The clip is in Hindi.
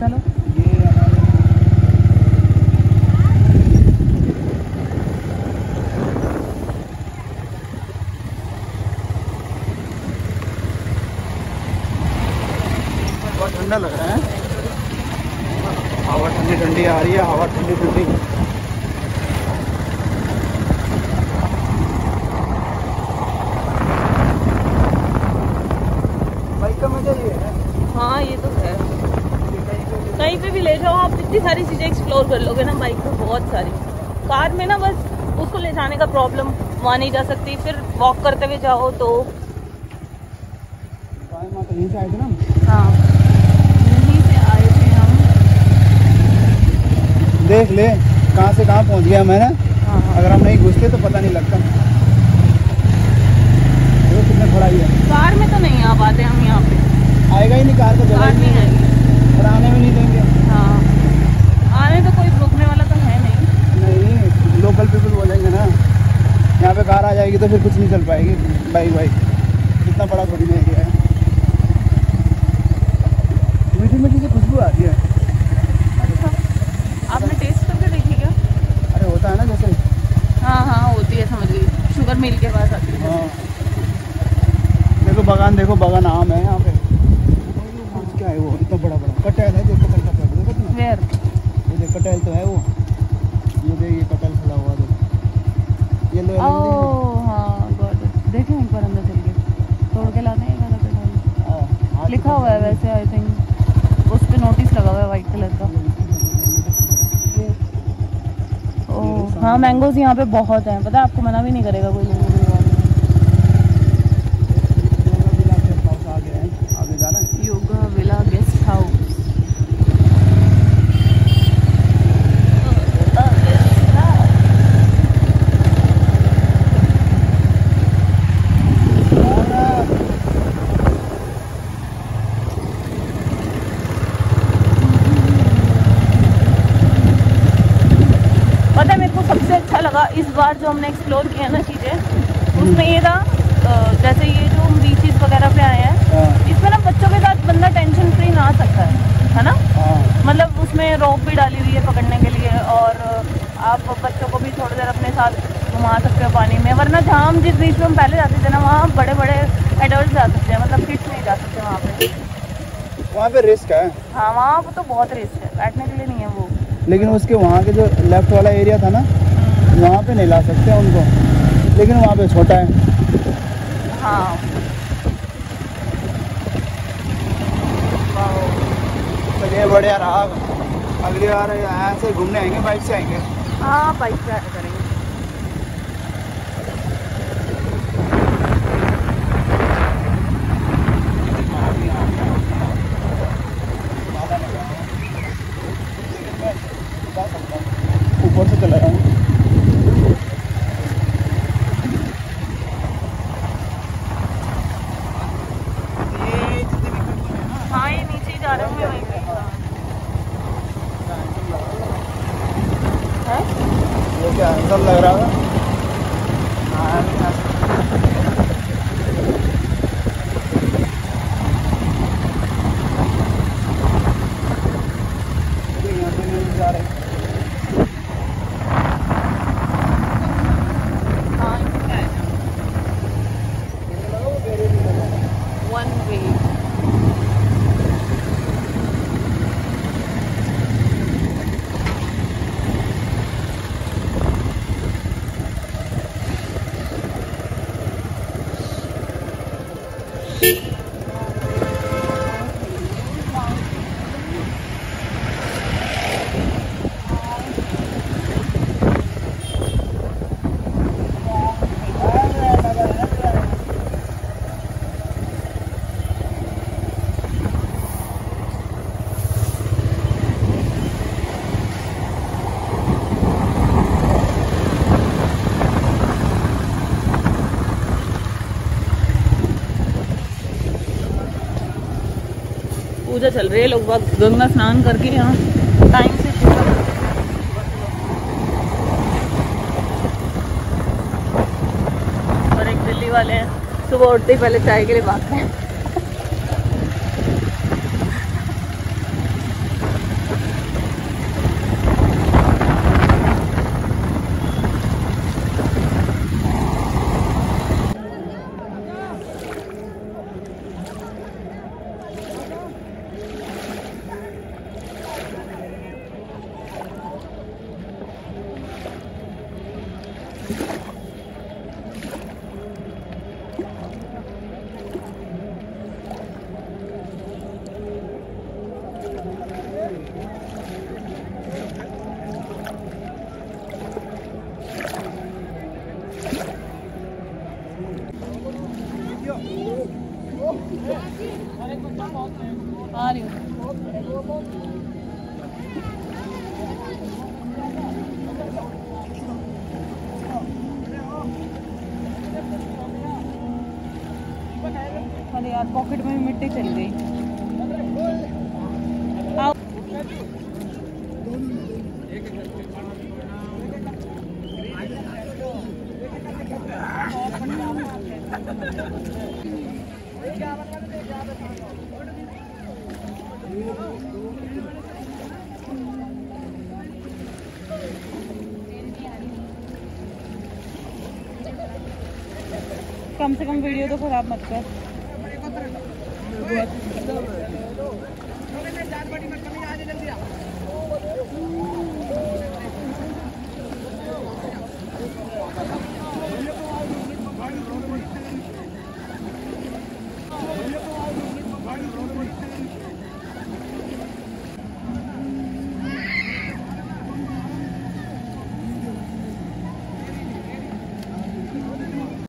चलो बहुत ठंडा लग रहा है, हवा ठंडी ठंडी आ रही है, हवा ठंडी ठंडी। बाइक का मजा ये है। हाँ ये तो है, कहीं पे भी ले जाओ आप इतनी सारी चीजें एक्सप्लोर कर लोगे ना बाइक पे, बहुत सारी। कार में ना बस उसको ले जाने का प्रॉब्लम, वहाँ नहीं जा सकती, फिर वॉक करते हुए जाओ तो। यहीं से आए थे ना? हाँ यहीं से आए थे हम। देख ले कहाँ से कहाँ पहुँच गया मैं ना। हाँ अगर हम नहीं घुसते तो पता नहीं लगता। वो कितना खड़ा ही है। कार में तो नहीं आ पाते हम यहाँ पे, आएगा ही नहीं, कार का जगह नहीं आएगी और आने भी नहीं देंगे। हाँ आने तो कोई रोकने वाला तो है नहीं। लोकल पीपल बोलेंगे ना, यहाँ पे कार आ जाएगी तो फिर कुछ नहीं चल पाएगी। बाइक इतना बड़ा थोड़ी ना एरिया है। मीठी मीठी से खुशबू आती है। अच्छा आपने टेस्ट करके देखी क्या? अरे होता है ना जैसे। हाँ हाँ होती है, समझ गई, शुगर मिल के पास आती है। हाँ देखो बागान, देखो बागान आम है यहाँ पे। क्या है वो इतना बड़ा बड़ा कटहल है, देखो कटहल का पेड़ देखो ना। वेयर ये देख कटहल तो है वो, ये देख ये कटहल खड़ा हुआ देखो, येलो ओह हाँ गॉट इट। देखें एक बार अंदर चल के, तोड़ के लाते हैं वाला कटहल। लिखा हुआ है वैसे, आई थिंक उस पे नोटिस लगा हुआ है वाइट कलर का। ओह हाँ मैंगोज यहाँ पे बहुत हैं, पता है आपको, मना भी नहीं करेगा कोई लोगों को। आगे जाना है योगा विला गेस्ट हाउस। पता है मेरे को सबसे अच्छा लगा इस बार जो हमने एक्सप्लोर किया ना चीज़ें, उसमें ये था जैसे ये जो हम बीचेस वगैरह पे आए हैं, इसमें ना बच्चों के साथ बंदा टेंशन फ्री ना आ सकता है ना। मतलब उसमें रॉक भी डाली हुई है पकड़ने के लिए, और आप बच्चों को भी थोड़ी देर अपने साथ घुमा सकते हो पानी में। वरना जहाँ हम जिस बीच में हम पहले जाते थे ना, वहाँ बड़े बड़े एडल्ट जा सकते हैं, मतलब किड्स नहीं जा सकते वहाँ पे। वहाँ पे रिस्क है। हाँ वहाँ तो बहुत रिस्क है, बैठने के लिए नहीं है वो। लेकिन उसके वहाँ के जो लेफ्ट वाला एरिया था ना, वहाँ पे नहीं ला सकते उनको, लेकिन वहाँ पे छोटा है। हाँ चलिए बढ़िया रहा। अगली बार ऐसे घूमने आएंगे, बाइक से आएंगे। हाँ बाइक से करेंगे। ऊपर से चला रहा हूँ। हाँ ये नीचे ही जा रहे होंगे वहीं पे। है ये क्या सब लग रहा था। यहाँ पे नहीं जा रहे। One way. पूजा चल रही है, लोग वक्त गंगा स्नान करके यहाँ टाइम से पूजा। और एक दिल्ली वाले हैं सुबह उठते ही पहले चाय के लिए भागते हैं। आ रही हूँ। अरे यार पॉकेट में मिट्टी चली गई। कम से कम वीडियो तो खराब मत कर। बहुत